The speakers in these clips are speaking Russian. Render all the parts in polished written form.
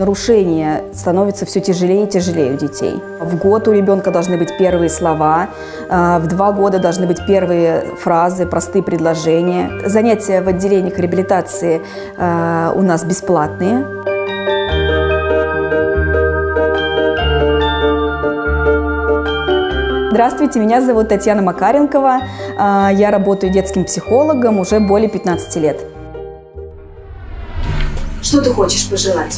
Нарушения становятся все тяжелее и тяжелее у детей. В год у ребенка должны быть первые слова, в 2 года должны быть первые фразы, простые предложения. Занятия в отделениях реабилитации у нас бесплатные. Здравствуйте, меня зовут Татьяна Макаренкова. Я работаю детским психологом уже более 15 лет. Что ты хочешь пожелать?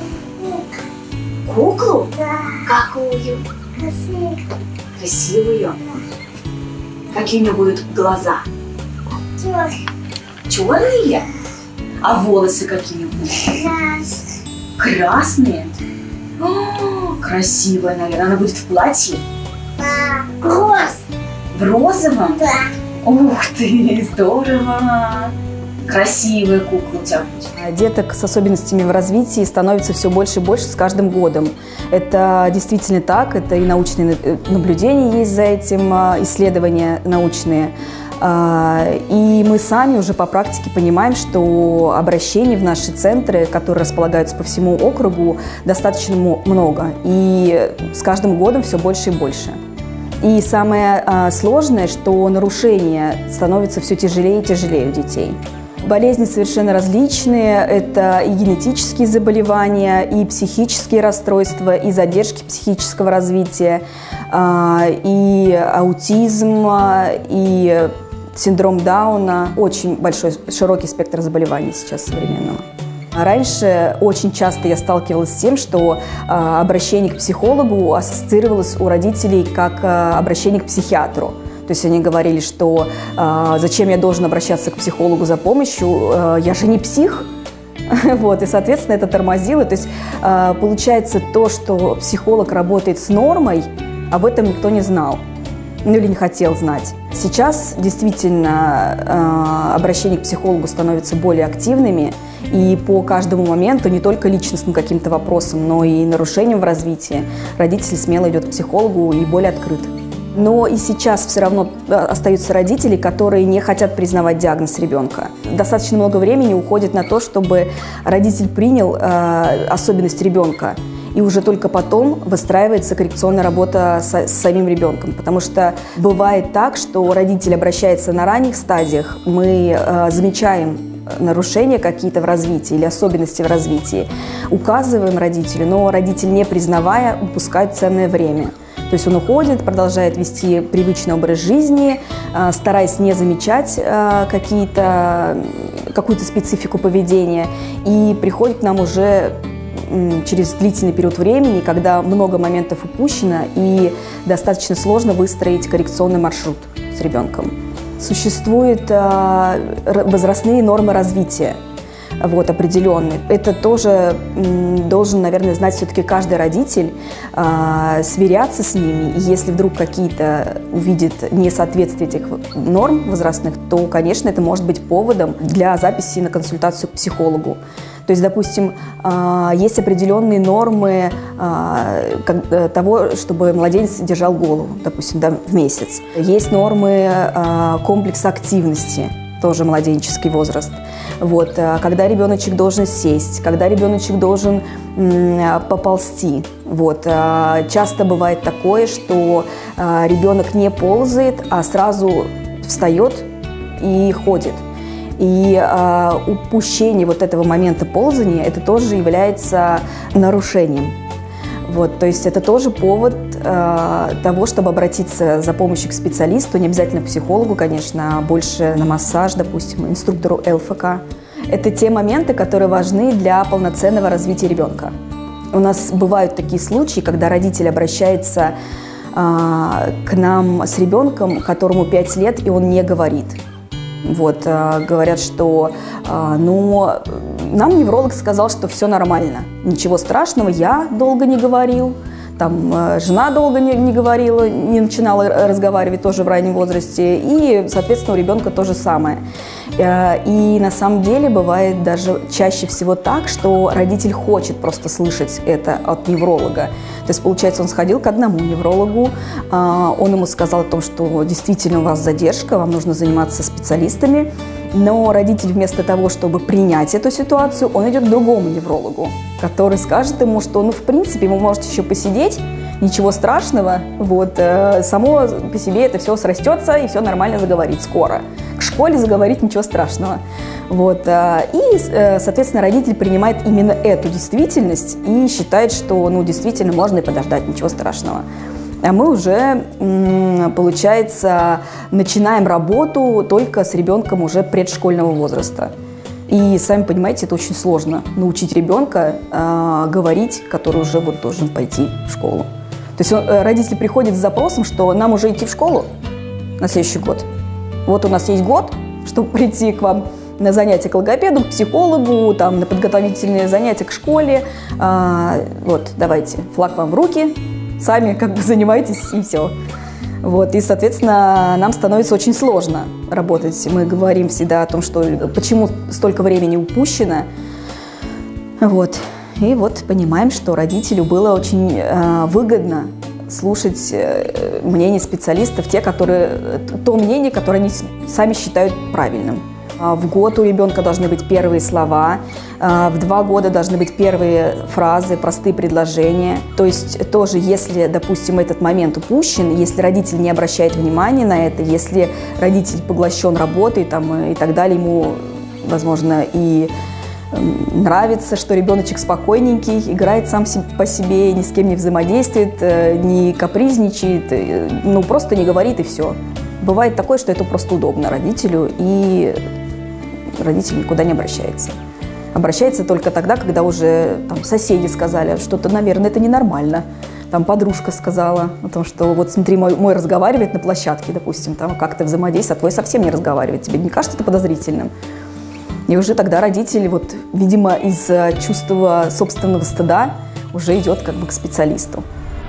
Куклу? Да. Какую? Красивую. Красивую? Какие у нее будут глаза? Черный. Черные? А волосы какие будут? Красные? О, красивая, наверное. Она будет в платье? Да. Роз. В розовом? Да. Ух ты, здорово! Красивая кукла у тебя будет. Деток с особенностями в развитии становится все больше и больше с каждым годом. Это действительно так, это и научные наблюдения есть за этим, исследования научные. И мы сами уже по практике понимаем, что обращений в наши центры, которые располагаются по всему округу, достаточно много. И с каждым годом все больше и больше. И самое сложное, что нарушения становятся все тяжелее и тяжелее у детей. Болезни совершенно различные. Это и генетические заболевания, и психические расстройства, и задержки психического развития, и аутизм, и синдром Дауна. Очень большой, широкий спектр заболеваний сейчас современного. Раньше очень часто я сталкивалась с тем, что обращение к психологу ассоциировалось у родителей как обращение к психиатру. То есть они говорили, что зачем я должен обращаться к психологу за помощью, я же не псих. Вот, и, соответственно, это тормозило. То есть получается то, что психолог работает с нормой, об этом никто не знал. Ну или не хотел знать. Сейчас действительно обращения к психологу становятся более активными, и по каждому моменту, не только личностным каким-то вопросам, но и нарушениям в развитии, родитель смело идет к психологу и более открыт. Но и сейчас все равно остаются родители, которые не хотят признавать диагноз ребенка. Достаточно много времени уходит на то, чтобы родитель принял особенность ребенка. И уже только потом выстраивается коррекционная работа с самим ребенком. Потому что бывает так, что родитель обращается на ранних стадиях, мы замечаем нарушения какие-то в развитии или особенности в развитии, указываем родителю, но родитель, не признавая, упускает ценное время. То есть он уходит, продолжает вести привычный образ жизни, стараясь не замечать какую-то специфику поведения, и приходит к нам уже через длительный период времени, когда много моментов упущено и достаточно сложно выстроить коррекционный маршрут с ребенком. Существуют возрастные нормы развития, вот, определенные. Это тоже должен, наверное, знать все-таки каждый родитель, сверяться с ними. И если вдруг какие-то увидит несоответствие этих норм возрастных, то, конечно, это может быть поводом для записи на консультацию к психологу. То есть, допустим, есть определенные нормы того, чтобы младенец держал голову, допустим, в месяц. Есть нормы комплекса активности, тоже младенческий возраст. Вот, когда ребеночек должен сесть, когда ребеночек должен поползти. Вот, часто бывает такое, что ребенок не ползает, а сразу встает и ходит. И упущение вот этого момента ползания, это тоже является нарушением. Вот, то есть это тоже повод того, чтобы обратиться за помощью к специалисту, не обязательно к психологу, конечно, а больше на массаж, допустим, инструктору ЛФК. Это те моменты, которые важны для полноценного развития ребенка. У нас бывают такие случаи, когда родитель обращается к нам с ребенком, которому 5 лет, и он не говорит. Вот, говорят, что нам невролог сказал, что все нормально, ничего страшного, я долго не говорил, там жена долго не говорила, не начинала разговаривать тоже в раннем возрасте, и, соответственно, у ребенка то же самое. И на самом деле бывает даже чаще всего так, что родитель хочет просто слышать это от невролога. То есть, получается, он сходил к одному неврологу, он ему сказал о том, что действительно у вас задержка, вам нужно заниматься специалистами, Но родитель вместо того, чтобы принять эту ситуацию, он идет к другому неврологу, который скажет ему, что, ну, в принципе, вы можете еще посидеть, ничего страшного, вот, само по себе это все срастется и все нормально заговорит скоро. К школе заговорить ничего страшного. Вот, и, соответственно, родитель принимает именно эту действительность и считает, что, ну, действительно можно и подождать, ничего страшного. А мы уже, получается, начинаем работу только с ребенком уже предшкольного возраста. И, сами понимаете, это очень сложно научить ребенка говорить, который уже вот должен пойти в школу. То есть родитель приходит с запросом, что нам уже идти в школу на следующий год. Вот у нас есть год, чтобы прийти к вам на занятия к логопеду, к психологу, там, на подготовительные занятия к школе. Вот, давайте, флаг вам в руки. Сами как бы занимайтесь и все. Вот, и, соответственно, нам становится очень сложно работать. Мы говорим всегда о том, что почему столько времени упущено. Вот. И вот понимаем, что родителю было очень выгодно слушать мнение специалистов, то мнение, которое они сами считают правильным. В год у ребенка должны быть первые слова, в 2 года должны быть первые фразы, простые предложения. То есть тоже, если, допустим, этот момент упущен, если родитель не обращает внимания на это, если родитель поглощен работой там, и так далее, ему, возможно, и нравится, что ребеночек спокойненький, играет сам по себе, ни с кем не взаимодействует, не капризничает, ну просто не говорит и все. Бывает такое, что это просто удобно родителю, и родитель никуда не обращается. Обращается только тогда, когда уже там, соседи сказали, что-то, наверное, это ненормально. Там подружка сказала о том, что вот смотри, мой разговаривает на площадке, допустим, там как-то взаимодействует, а твой совсем не разговаривает. Тебе не кажется это подозрительным? И уже тогда родитель, вот, видимо, из чувства собственного стыда уже идет как бы к специалисту.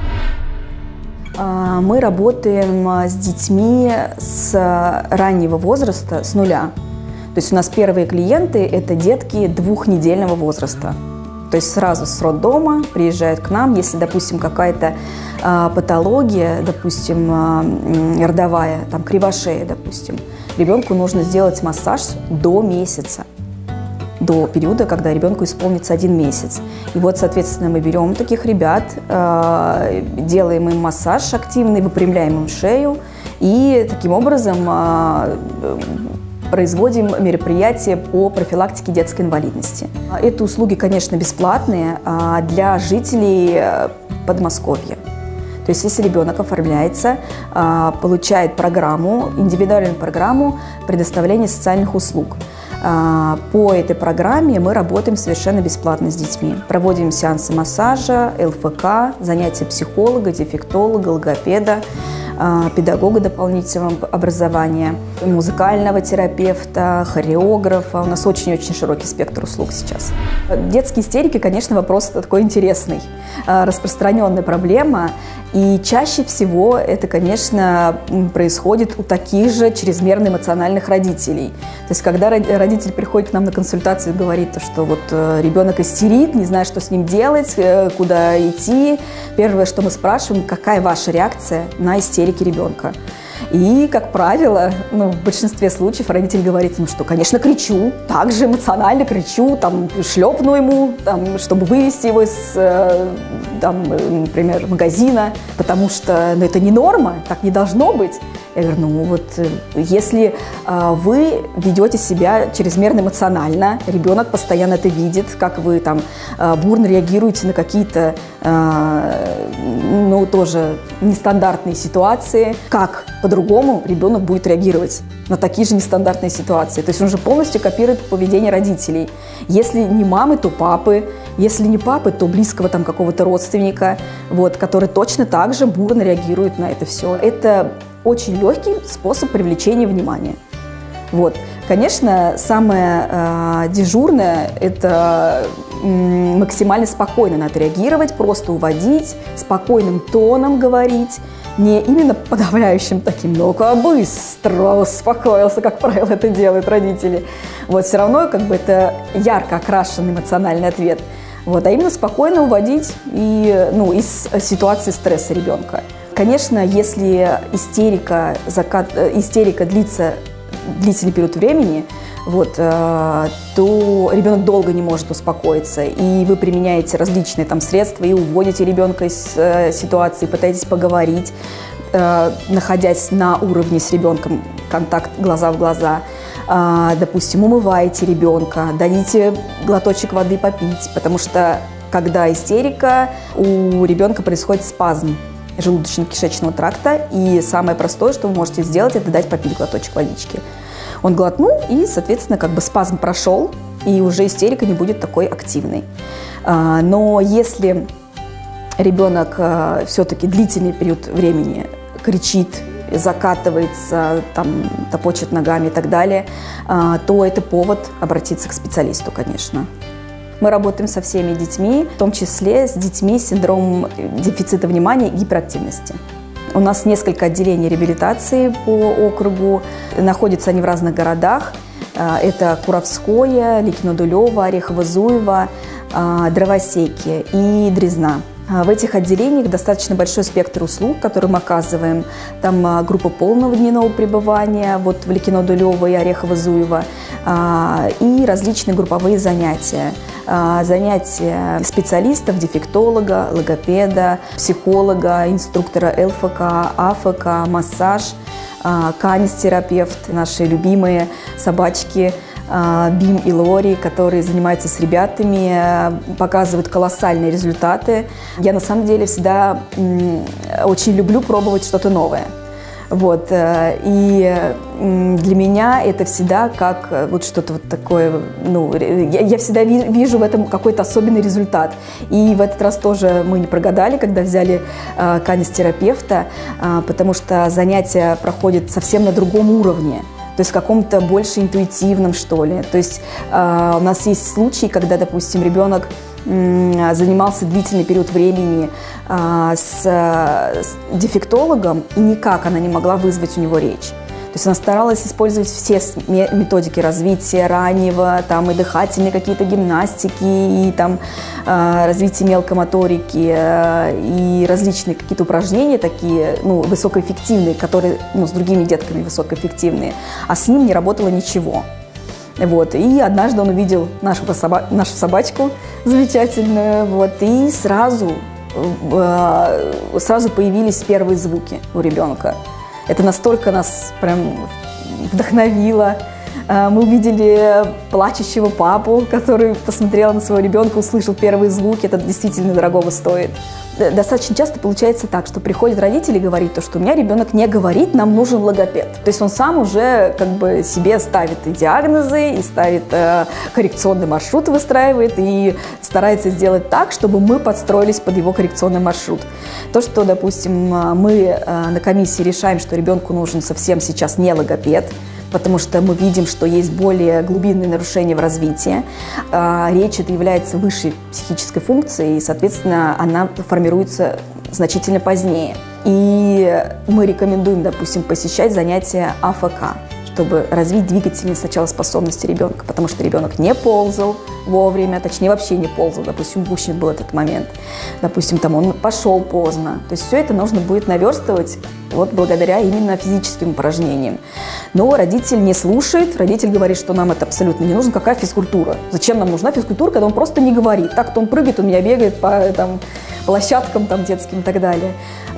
Мы работаем с детьми с раннего возраста, с нуля. То есть у нас первые клиенты – это детки 2-недельного возраста. То есть сразу с роддома приезжают к нам, если, допустим, какая-то патология, допустим, родовая, там кривошея, допустим, ребенку нужно сделать массаж до месяца, до периода, когда ребенку исполнится 1 месяц. И вот, соответственно, мы берем таких ребят, делаем им массаж активный, выпрямляем им шею и таким образом производим мероприятия по профилактике детской инвалидности. Это услуги, конечно, бесплатные для жителей Подмосковья. То есть, если ребенок оформляется, получает программу, индивидуальную программу предоставления социальных услуг. По этой программе мы работаем совершенно бесплатно с детьми. Проводим сеансы массажа, ЛФК, занятия психолога, дефектолога, логопеда, педагога дополнительного образования, музыкального терапевта, хореографа. У нас очень-очень широкий спектр услуг сейчас. Детские истерики, конечно, вопрос такой интересный, распространенная проблема. И чаще всего это, конечно, происходит у таких же чрезмерно эмоциональных родителей. То есть, когда родитель приходит к нам на консультацию и говорит, что вот ребенок истерит, не знает, что с ним делать, куда идти, первое, что мы спрашиваем, какая ваша реакция на истерики ребенка. И, как правило, в большинстве случаев родитель говорит, что, конечно, кричу, также эмоционально кричу, там, шлепну ему, там, чтобы вывести его из, там, например, магазина, потому что это не норма, так не должно быть. Я говорю, если вы ведете себя чрезмерно эмоционально, ребенок постоянно это видит, как вы там бурно реагируете на какие-то, тоже нестандартные ситуации, как по-другому ребенок будет реагировать на такие же нестандартные ситуации. То есть он же полностью копирует поведение родителей. Если не мамы, то папы. Если не папы, то близкого там какого-то родственника, который точно так же бурно реагирует на это все. Это очень легкий способ привлечения внимания. Конечно, самое дежурное – это максимально спокойно на это реагировать, просто уводить, спокойным тоном говорить, не именно подавляющим таким, ну-ка быстро успокоился, как правило, это делают родители. Все равно это ярко окрашенный эмоциональный ответ. А именно спокойно уводить из ситуации стресса ребенка. Конечно, если истерика длится длительный период времени, вот, то ребенок долго не может успокоиться, и вы применяете различные там средства и уводите ребенка из ситуации, пытаетесь поговорить, находясь на уровне с ребенком, контакт глаза в глаза. Допустим, умываете ребенка, дадите глоточек воды попить, потому что когда истерика, у ребенка происходит спазм желудочно-кишечного тракта, и самое простое, что вы можете сделать, это дать попить глоточек водички. Он глотнул, и, соответственно, как бы спазм прошел, и уже истерика не будет такой активной. Но если ребенок все-таки длительный период времени кричит, закатывается, там, топочет ногами и так далее, то это повод обратиться к специалисту, конечно. Мы работаем со всеми детьми, в том числе с детьми с синдромом дефицита внимания и гиперактивности. У нас несколько отделений реабилитации по округу, находятся они в разных городах. Это Куровское, Ликино-Дулево, Орехово-Зуево, Дровосеки и Дрезна. В этих отделениях достаточно большой спектр услуг, которые мы оказываем. Там группа полного дневного пребывания, вот в Ликино-Дулево и Орехово-Зуево, и различные групповые занятия. Занятия специалистов, дефектолога, логопеда, психолога, инструктора ЛФК, АФК, массаж, канистерапевт, наши любимые собачки Бим и Лори, которые занимаются с ребятами, показывают колоссальные результаты. Я на самом деле всегда очень люблю пробовать что-то новое. Вот. И для меня это всегда как вот что-то вот такое, ну, я всегда вижу в этом какой-то особенный результат. И в этот раз тоже мы не прогадали, когда взяли канистерапевта, потому что занятия проходят совсем на другом уровне. То есть каком-то больше интуитивном, что ли. То есть у нас есть случаи, когда, допустим, ребенок занимался длительный период времени с дефектологом, и никак она не могла вызвать у него речь. То есть она старалась использовать все методики развития раннего, там и дыхательные какие-то гимнастики, и там развитие мелкомоторики, и различные какие-то упражнения такие, ну, высокоэффективные, которые, ну, с другими детками высокоэффективные, а с ним не работало ничего. Вот. И однажды он увидел нашу собачку замечательную, вот, и сразу появились первые звуки у ребенка. Это настолько нас прям вдохновило. Мы увидели плачущего папу, который посмотрел на своего ребенка, услышал первые звуки. Это действительно дорогого стоит. Достаточно часто получается так, что приходят родители и говорят, что у меня ребенок не говорит, нам нужен логопед. То есть он сам уже как бы себе ставит и диагнозы, и ставит коррекционный маршрут, выстраивает, и старается сделать так, чтобы мы подстроились под его коррекционный маршрут. То, что, допустим, мы на комиссии решаем, что ребенку нужен совсем сейчас не логопед, потому что мы видим, что есть более глубинные нарушения в развитии. Речь это является высшей психической функцией, и, соответственно, она формируется значительно позднее. И мы рекомендуем, допустим, посещать занятия АФК, чтобы развить двигательные сначала способности ребенка, потому что ребенок не ползал вовремя, точнее вообще не ползал, допустим, упущен был этот момент, допустим, там он пошел поздно. То есть все это нужно будет наверстывать вот благодаря именно физическим упражнениям. Но родитель не слушает, родитель говорит, что нам это абсолютно не нужно, какая физкультура? Зачем нам нужна физкультура, когда он просто не говорит? Так-то он прыгает, у меня бегает по там, площадкам там, детским и так далее.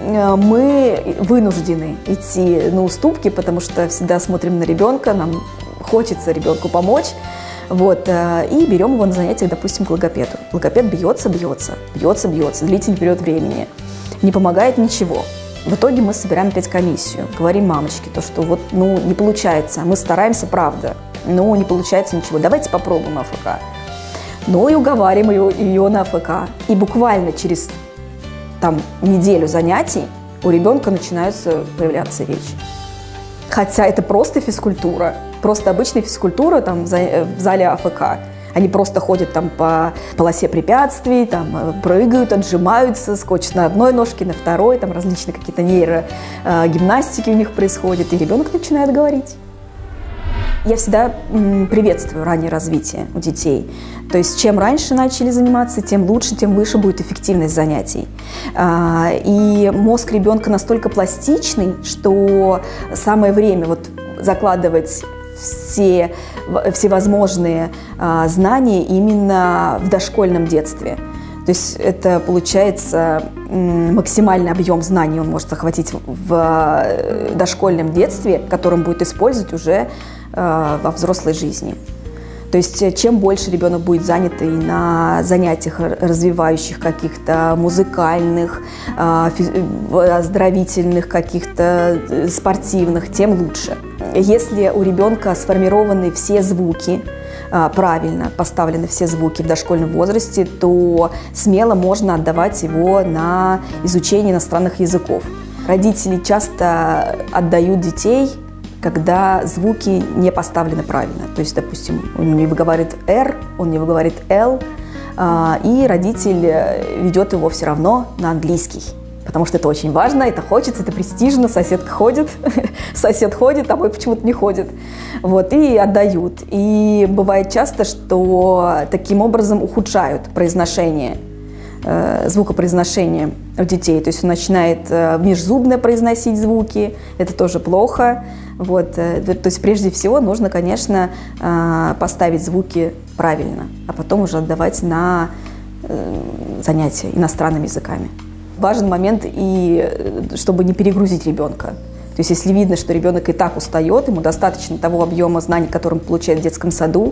Мы вынуждены идти на уступки, потому что всегда смотрим на ребенка, нам хочется ребенку помочь. Вот, и берем его на занятия, допустим, к логопеду. Логопед бьется, длительный период времени. Не помогает ничего. В итоге мы собираем опять комиссию, говорим мамочке, то, что вот, ну, не получается, мы стараемся, правда, но не получается ничего, давайте попробуем АФК. Ну и уговариваем ее на АФК. И буквально через там, неделю занятий у ребенка начинается появляться речь. Хотя это просто физкультура, просто обычная физкультура там, в зале АФК. Они просто ходят там по полосе препятствий, там, прыгают, отжимаются, скочат на одной ножке, на второй, там различные какие-то нейрогимнастики у них происходят, и ребенок начинает говорить. Я всегда приветствую раннее развитие у детей. То есть чем раньше начали заниматься, тем лучше, тем выше будет эффективность занятий. И мозг ребенка настолько пластичный, что самое время вот закладывать всевозможные знания именно в дошкольном детстве. То есть это получается максимальный объем знаний он может охватить в дошкольном детстве, который он будет использовать уже во взрослой жизни. То есть чем больше ребенок будет занят и на занятиях развивающих каких-то музыкальных, оздоровительных, каких-то спортивных, тем лучше. Если у ребенка сформированы все звуки, правильно поставлены все звуки в дошкольном возрасте, то смело можно отдавать его на изучение иностранных языков. Родители часто отдают детей, когда звуки не поставлены правильно. То есть, допустим, он не выговаривает «р», он не выговаривает «л», и родитель ведет его все равно на английский. Потому что это очень важно, это хочется, это престижно, соседка ходит, сосед ходит, а мой почему-то не ходит. Вот, и отдают. И бывает часто, что таким образом ухудшают произношение, звукопроизношение у детей. То есть он начинает межзубно произносить звуки, это тоже плохо. Вот, то есть прежде всего нужно, конечно, поставить звуки правильно, а потом уже отдавать на занятия иностранными языками. Важен момент, и чтобы не перегрузить ребенка. То есть если видно, что ребенок и так устает, ему достаточно того объема знаний, который он получает в детском саду,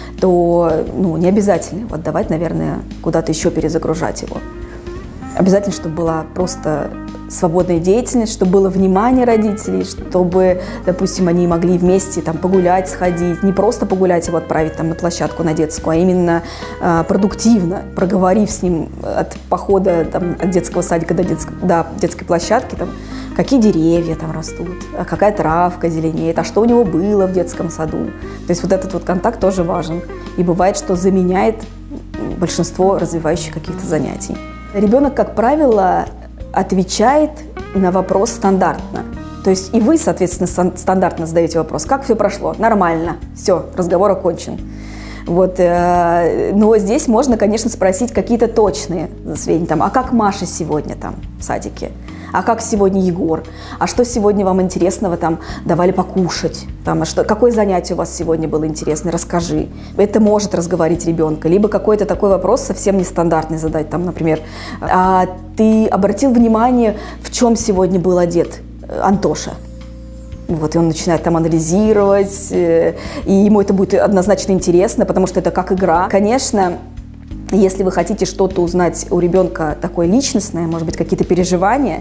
то не обязательно его отдавать, наверное, куда-то еще перезагружать его. Обязательно, чтобы была просто свободная деятельность, чтобы было внимание родителей, чтобы, допустим, они могли вместе там погулять, сходить, не просто погулять его отправить там на площадку, на детскую, а именно продуктивно, проговорив с ним от похода там, от детского садика до детской площадки, там, какие деревья там растут, какая травка зеленеет, а что у него было в детском саду. То есть вот этот вот контакт тоже важен. И бывает, что заменяет большинство развивающих каких-то занятий. Ребенок, как правило, отвечает на вопрос стандартно. То есть и вы, соответственно, стандартно задаете вопрос. Как все прошло? Нормально. Все, разговор окончен. Вот. Но здесь можно, конечно, спросить какие-то точные сведения. Там, а как Маша сегодня там в садике? А как сегодня Егор? А что сегодня вам интересного там давали покушать? Там, какое занятие у вас сегодня было интересное? Расскажи. Это может разговорить ребенка. Либо какой-то такой вопрос совсем нестандартный задать. Там, например, а ты обратил внимание, в чем сегодня был одет Антоша? Вот, и он начинает там анализировать, и ему это будет однозначно интересно, потому что это как игра. Конечно, если вы хотите что-то узнать у ребенка такое личностное, может быть, какие-то переживания,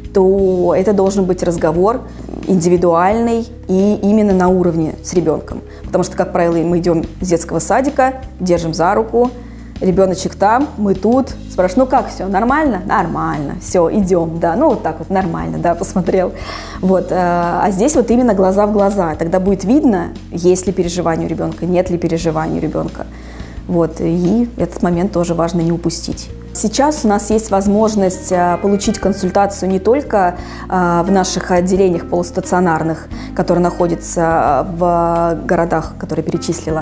то это должен быть разговор индивидуальный и именно на уровне с ребенком. Потому что, как правило, мы идем с детского садика, держим за руку, ребеночек там, мы тут, спрашиваю, ну как все, нормально? Нормально, все, идем, да, ну вот так вот, нормально, да, посмотрел. Вот, а здесь вот именно глаза в глаза, тогда будет видно, есть ли переживание у ребенка, нет ли переживания у ребенка. Вот, и этот момент тоже важно не упустить. Сейчас у нас есть возможность получить консультацию не только в наших отделениях полустационарных, которые находятся в городах, которые перечислила,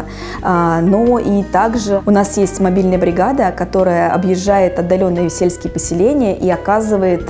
но и также у нас есть мобильная бригада, которая объезжает отдаленные сельские поселения и оказывает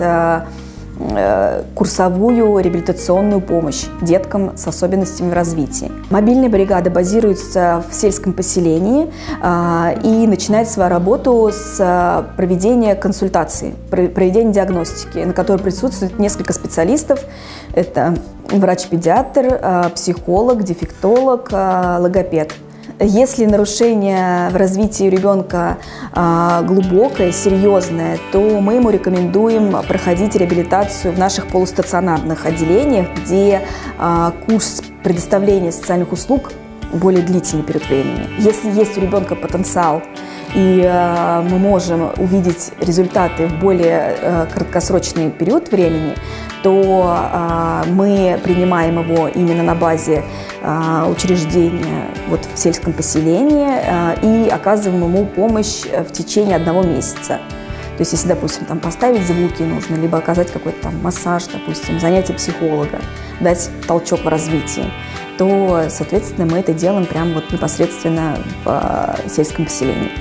курсовую реабилитационную помощь деткам с особенностями в развитии. Мобильная бригада базируется в сельском поселении и начинает свою работу с проведения консультации, проведения диагностики, на которой присутствует несколько специалистов. Это врач-педиатр, психолог, дефектолог, логопед. Если нарушение в развитии ребенка глубокое, серьезное, то мы ему рекомендуем проходить реабилитацию в наших полустационарных отделениях, где курс предоставления социальных услуг более длительный период времени. Если есть у ребенка потенциал, и мы можем увидеть результаты в более краткосрочный период времени, то мы принимаем его именно на базе учреждения вот в сельском поселении и оказываем ему помощь в течение 1 месяца. То есть, если, допустим, там поставить звуки нужно, либо оказать какой-то там массаж, допустим, занятие психолога, дать толчок в развитии, то, соответственно, мы это делаем прямо вот непосредственно в сельском поселении.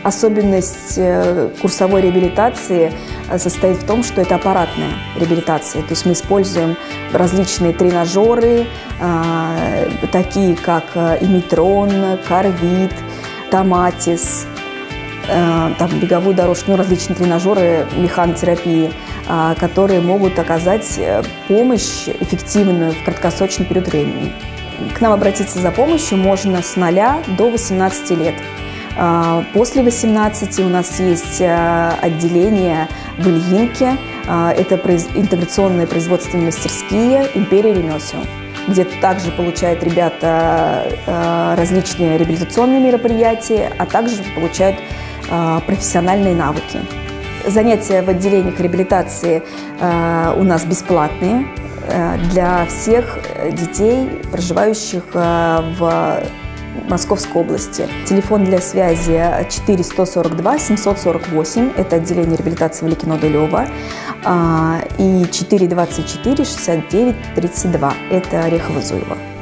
Особенность курсовой реабилитации состоит в том, что это аппаратная реабилитация. То есть мы используем различные тренажеры, такие как Имитрон, Карвит, Томатис, там, беговую дорожку, различные тренажеры механотерапии, которые могут оказать помощь эффективную в краткосрочный период времени. К нам обратиться за помощью можно с 0 до 18 лет. После 18 у нас есть отделение в Ильинке, это интеграционные производственные мастерские «Империя ремесел», где также получают ребята различные реабилитационные мероприятия, а также получают профессиональные навыки. Занятия в отделениях реабилитации у нас бесплатные для всех детей, проживающих в Московской области. Телефон для связи 4 142 748, это отделение реабилитации Валикино-Дулево, и 4 24 69 32, это Орехово-Зуево.